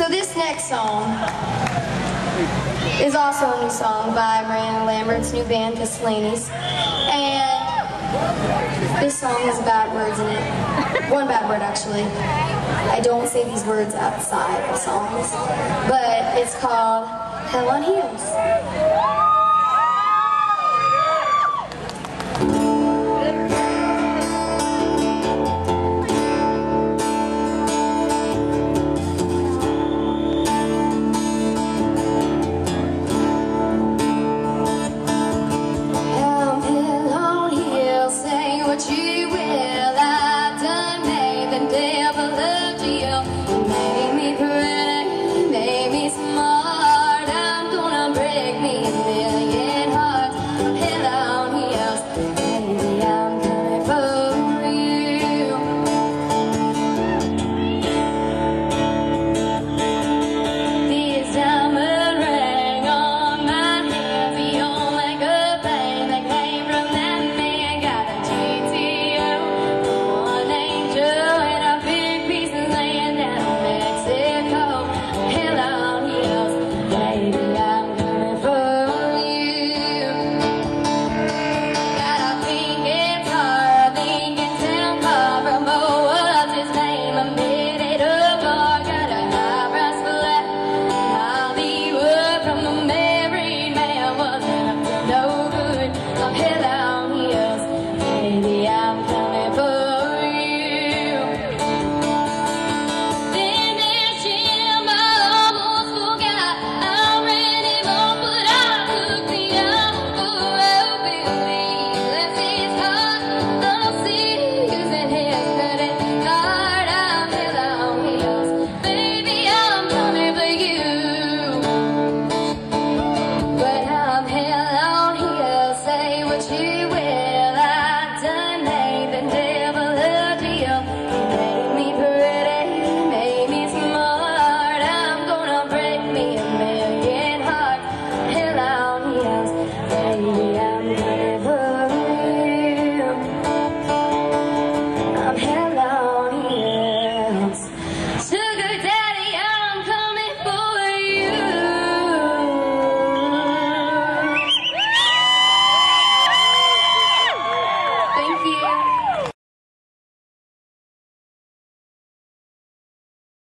So this next song is also a new song by Miranda Lambert's new band, The Slaney's. And this song has bad words in it. One bad word, actually. I don't say these words outside of songs. But it's called Hell on Heels. You